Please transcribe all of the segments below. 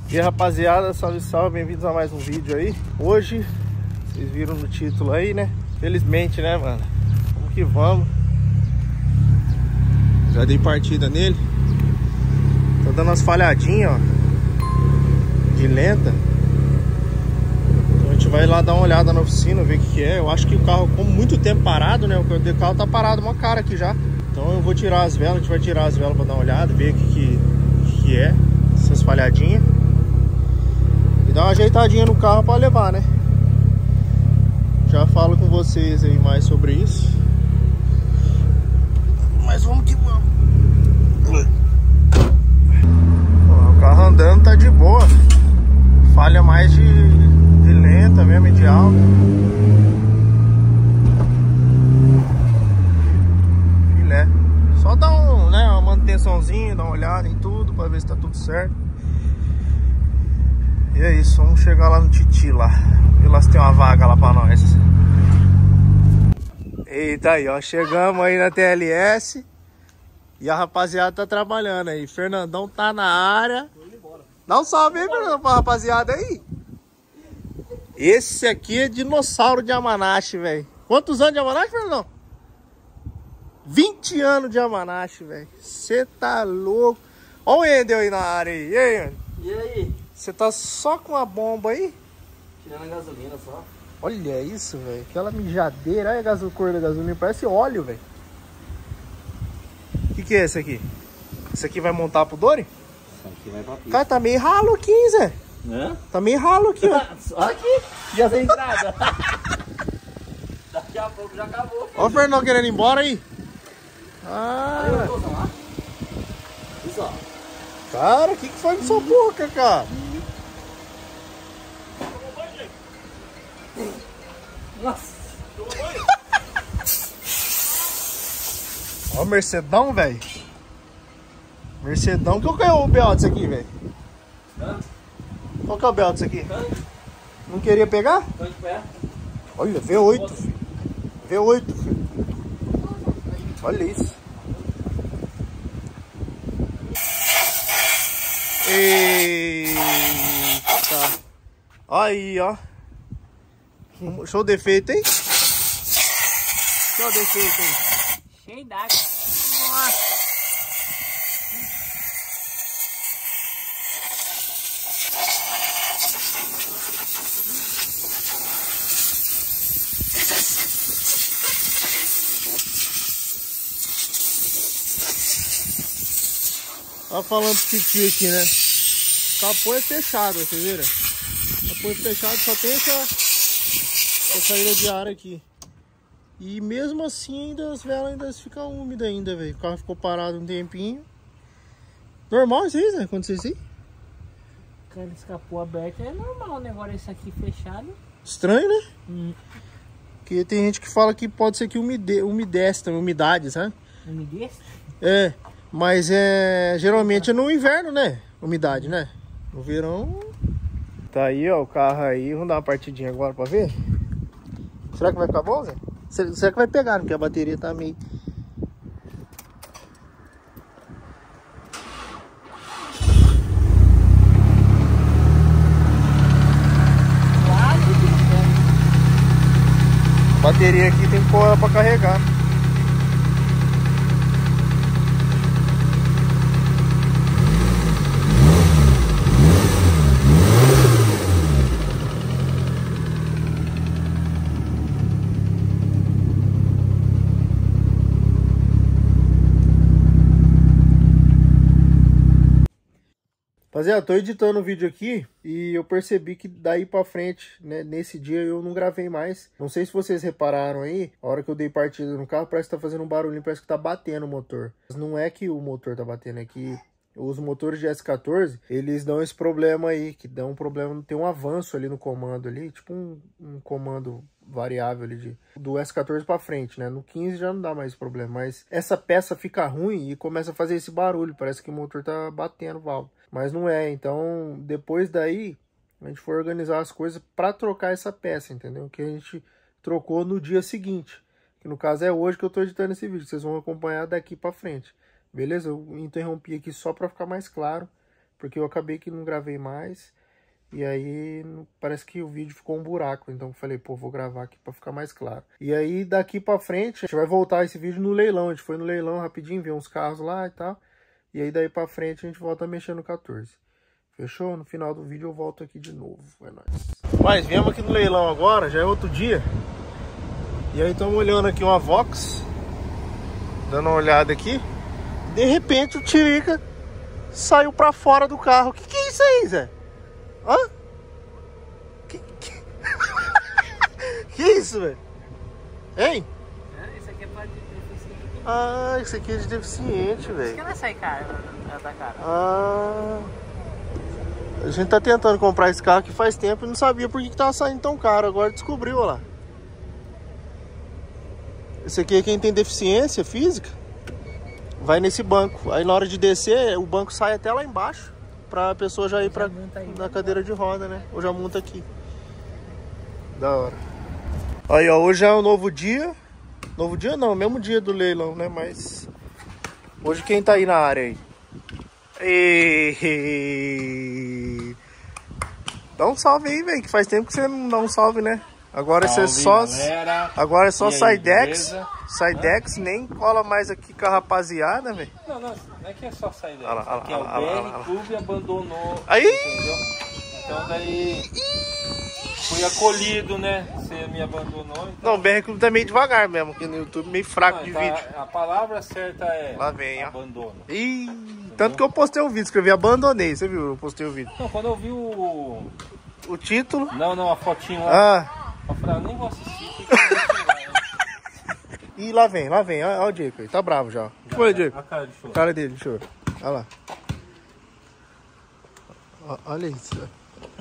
E aí, rapaziada, salve, salve, bem-vindos a mais um vídeo aí. Hoje, vocês viram no título aí, né? Felizmente, né, mano? Vamos que vamos. Já dei partida nele. Tá dando umas falhadinhas, ó, de lenta. Então a gente vai lá dar uma olhada na oficina, ver o que é. Eu acho que o carro, como muito tempo parado, né? O carro tá parado uma cara aqui já. Então eu vou tirar as velas, a gente vai tirar as velas pra dar uma olhada, ver o que é, essas falhadinhas. E dar uma ajeitadinha no carro pra levar, né? Já falo com vocês aí mais sobre isso. Mas vamos que vamos. O carro andando tá de boa. Falha mais de lenta mesmo e de alta. Filé. Só dar uma manutençãozinha, dar uma olhada em tudo pra ver se tá tudo certo. E é isso, vamos chegar lá no Titi lá. Ver lá se tem uma vaga lá pra nós. Eita aí, ó, chegamos aí na TLS. E a rapaziada tá trabalhando aí. Fernandão tá na área. Dá um salve aí, Fernandão, pra rapaziada aí. Esse aqui é dinossauro de Yamanashi, velho. Quantos anos de Yamanashi, Fernandão? 20 anos de Yamanashi, velho. Você tá louco. Ó o Endel aí na área aí. E aí, Endel? E aí? Você tá só com a bomba aí? Tirando a gasolina só. Olha isso, velho. Aquela mijadeira. Olha a cor da gasolina. Parece óleo, velho. O que é esse aqui? Esse aqui vai montar pro Dori? Isso aqui vai pra pista. Cara, tá meio ralo aqui, Zé. Hã? Tá meio ralo aqui, ó. Só aqui. Já tem entrada. Daqui a pouco já acabou. Ó o Fernão querendo ir embora aí. Aí eu tô lá. Isso, ó. Cara, o que foi com sua boca, cara? Nossa. Ó o Mercedão, velho. Mercedão. Qual que é o BO disso aqui, velho? Qual que é o BO disso aqui? Não queria pegar? Tô de pé. Olha, V8, filho. V8, filho. Olha isso. Eita. Aí, ó. Show o defeito, hein? Show o defeito, hein? Cheio d'água. Nossa. Tava falando pro tio aqui, né? O capô é fechado, vocês viram? O capô é fechado, só tem essa saída de ar aqui. E mesmo assim ainda as velas ainda ficam úmidas ainda, velho. O carro ficou parado um tempinho. Normal isso aí, né? Aconteceu isso aí? Cara, esse capô aberto é normal, né? Agora esse aqui fechado. Estranho, né? Porque tem gente que fala que pode ser que umedece também, umidade, sabe? Umidece? É, mas geralmente é no inverno, né? Umidade, né? No verão... Tá aí, ó, o carro aí. Vamos dar uma partidinha agora pra ver? Será que vai ficar bom, Zé? Será que vai pegar? Porque a bateria tá meio... A bateria aqui tem que pôr ela pra carregar. Rapaziada, tô editando o vídeo aqui e eu percebi que daí pra frente, né, nesse dia eu não gravei mais. Não sei se vocês repararam aí, a hora que eu dei partida no carro, parece que tá fazendo um barulhinho, parece que tá batendo o motor. Mas não é que o motor tá batendo, é que os motores de S14, eles dão esse problema aí, que dão um problema, tem um avanço ali no comando ali, tipo um comando variável ali do S14 pra frente, né? No 15 já não dá mais problema, mas essa peça fica ruim e começa a fazer esse barulho, parece que o motor tá batendo o válvula. Mas não é, então depois daí a gente foi organizar as coisas para trocar essa peça, entendeu? Que a gente trocou no dia seguinte, que no caso é hoje que eu tô editando esse vídeo, vocês vão acompanhar daqui para frente, beleza? Eu interrompi aqui só para ficar mais claro, porque eu acabei que não gravei mais. E aí parece que o vídeo ficou um buraco, então eu falei, pô, vou gravar aqui pra ficar mais claro. E aí daqui pra frente, a gente vai voltar esse vídeo no leilão. A gente foi no leilão rapidinho, viu uns carros lá e tal. E aí daí pra frente a gente volta mexendo no 14. Fechou? No final do vídeo eu volto aqui de novo. É nóis. Mas viemos aqui no leilão agora, já é outro dia. E aí estamos olhando aqui uma Vox. Dando uma olhada aqui. De repente o Tirica saiu pra fora do carro. Que é isso aí, Zé? Hã? Que isso, velho? Hein? Isso aqui é pra deficiente. Ah, isso aqui é de deficiente, velho. Isso que não sai cara, da cara. Ah... A gente tá tentando comprar esse carro que faz tempo e não sabia por que tava saindo tão caro. Agora descobriu, ó lá. Esse aqui é quem tem deficiência física. Vai nesse banco. Aí na hora de descer, o banco sai até lá embaixo. Pra pessoa já ir pra, na cadeira de roda, né? Ou já monta aqui. Da hora. Aí, ó, hoje é um novo dia. Novo dia não, mesmo dia do leilão, né? Mas... hoje quem tá aí na área aí? Dá um salve aí, velho, que faz tempo que você não dá um salve, né? Agora você só... Agora é só Sidex. Sidex nem cola mais aqui com a rapaziada, velho. Não é que é só Sidex. Aqui é o BR Clube abandonou. Aí! Entendeu? Então daí... fui acolhido, né? Você me abandonou. Então... Não, o BR Clube tá meio devagar mesmo, aqui no YouTube, meio fraco de vídeo. A palavra certa é... lá vem, ó. Abandono. Ih, tanto que eu postei um vídeo, escrevi abandonei, você viu? Eu postei o vídeo. Não, quando eu vi o título... Não, a fotinho lá. Ah. Eu falei, eu nem vou assistir, porque eu vou assistir. E lá vem, olha o Diego aí, tá bravo já. O que foi, Diego? A cara de choro. A cara dele, de choro. Olha lá. Olha isso, velho.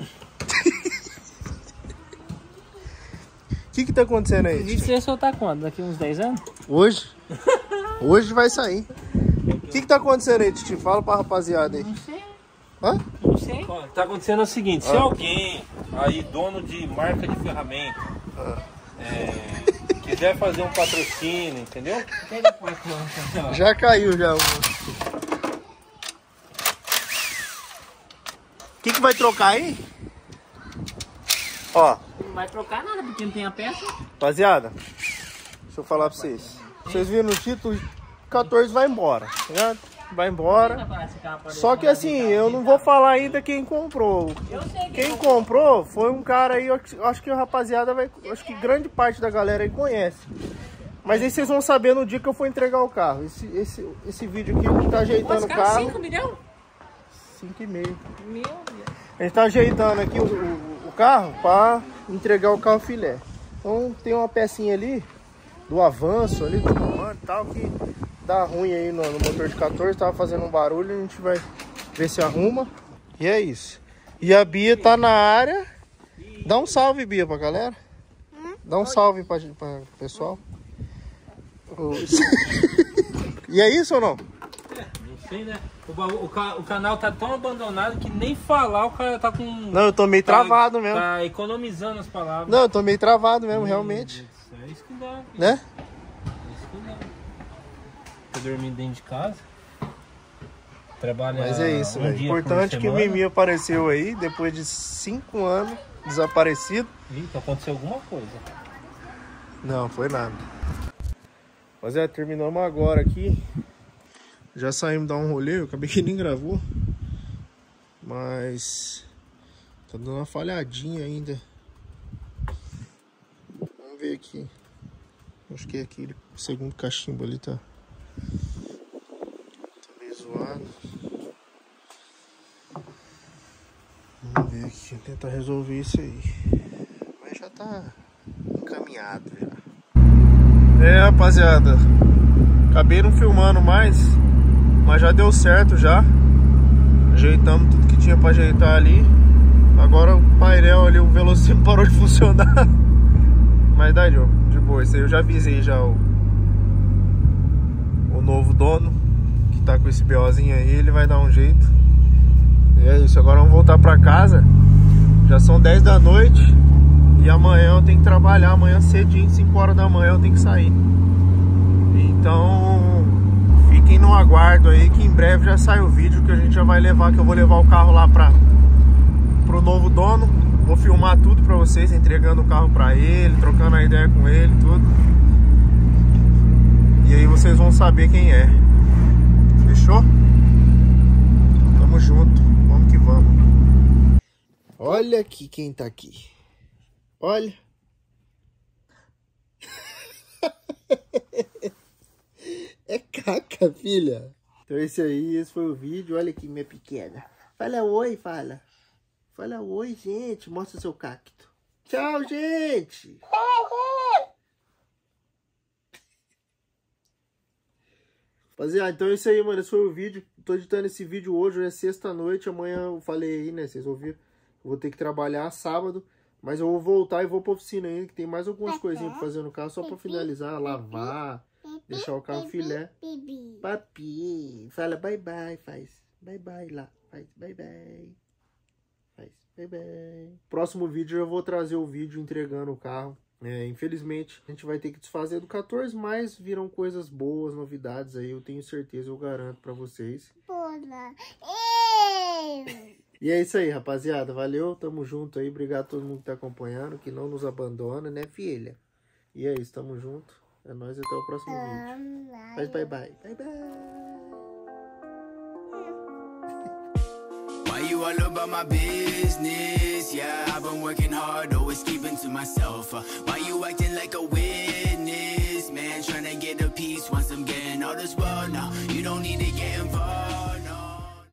O que tá acontecendo aí? E você soltar quando? Daqui uns 10 anos? Hoje? Hoje vai sair. O que tá acontecendo aí, Titi? Fala pra rapaziada aí. Não sei. Hã? Não sei. Tá acontecendo o seguinte, se alguém aí, dono de marca de ferramenta, quiser fazer um patrocínio, entendeu? Já caiu já. O que vai trocar aí? Ó. Não vai trocar nada, porque não tem a peça. Rapaziada, deixa eu falar pra vocês. Vocês viram no título, 14 vai embora, tá ligado? Vai embora. Só que assim, eu não vou falar ainda quem comprou. Quem comprou foi um cara aí, eu acho que a rapaziada vai... acho que grande parte da galera aí conhece. Mas aí vocês vão saber no dia que eu for entregar o carro. Esse vídeo aqui, a gente tá ajeitando o carro. 5 milhões? 5,5. Meu Deus. A gente tá ajeitando aqui o carro pra entregar o carro filé. Então tem uma pecinha ali, do avanço ali, do comando e tal, que dá ruim aí no motor de 14, tava fazendo um barulho, a gente vai ver se arruma. E é isso. E a Bia tá na área. Dá um salve, Bia, pra galera. Dá um salve pra pessoal. E é isso ou não? Não sei, né? O canal tá tão abandonado que nem falar o cara tá com... Não, eu tô meio travado mesmo. Tá economizando as palavras. Não, eu tô meio travado mesmo, realmente. É isso que dá. Né? É isso que dá. Tô dormindo dentro de casa. Trabalha. Mas é isso, velho. Importante que o Mimi apareceu aí, depois de 5 anos desaparecido. Eita, aconteceu alguma coisa. Não, foi nada. Mas terminamos agora aqui. Já saímos dar um rolê, eu acabei que nem gravou. Mas tá dando uma falhadinha ainda. Vamos ver aqui. Acho que é aquele segundo cachimbo ali tá meio zoado. Vamos ver aqui, tentar resolver isso aí. Mas já tá encaminhado já. Rapaziada, acabei não filmando mais, mas já deu certo já. Ajeitamos tudo que tinha pra ajeitar ali. Agora o painel ali, o velocímetro parou de funcionar. Mas dá de boa, isso aí eu já avisei já o novo dono, que tá com esse BOzinho aí, ele vai dar um jeito. E é isso, agora vamos voltar pra casa. Já são 10 da noite e amanhã eu tenho que trabalhar, amanhã cedinho, 5 horas da manhã eu tenho que sair. Então, fique fiquem no aguardo aí que em breve já sai o vídeo que a gente já vai levar, que eu vou levar o carro lá pro novo dono. Vou filmar tudo pra vocês, entregando o carro pra ele, trocando a ideia com ele, tudo. E aí vocês vão saber quem é. Fechou? Tamo junto, vamos que vamos. Olha aqui quem tá aqui. Olha. É caca, filha. Então esse foi o vídeo. Olha aqui, minha pequena. Fala oi, fala. Fala oi, gente. Mostra seu cacto. Tchau, gente. Rapaziada, então é isso aí, mano. Esse foi o vídeo. Tô editando esse vídeo hoje é sexta-noite. Amanhã eu falei aí, né? Vocês ouviram. Eu vou ter que trabalhar sábado. Mas eu vou voltar e vou pra oficina ainda, que tem mais algumas coisinhas pra fazer no carro, só pra finalizar, lavar, deixar o carro filé. Papi, fala bye bye, faz bye bye lá, faz bye bye. Faz bye bye. Próximo vídeo eu vou trazer o vídeo entregando o carro. Infelizmente a gente vai ter que desfazer do 14, mas viram coisas boas, novidades aí, eu tenho certeza, eu garanto pra vocês. E é isso aí, rapaziada. Valeu, tamo junto aí. Obrigado a todo mundo que tá acompanhando, que não nos abandona, né, filha? E é isso, tamo junto. É nóis, até o próximo vídeo. Faz bye bye. Bye bye. Why you all about my business? Yeah, I've been working hard, always keeping to myself. Why you acting like a witness? Man, trying to get a piece once I'm getting all this work.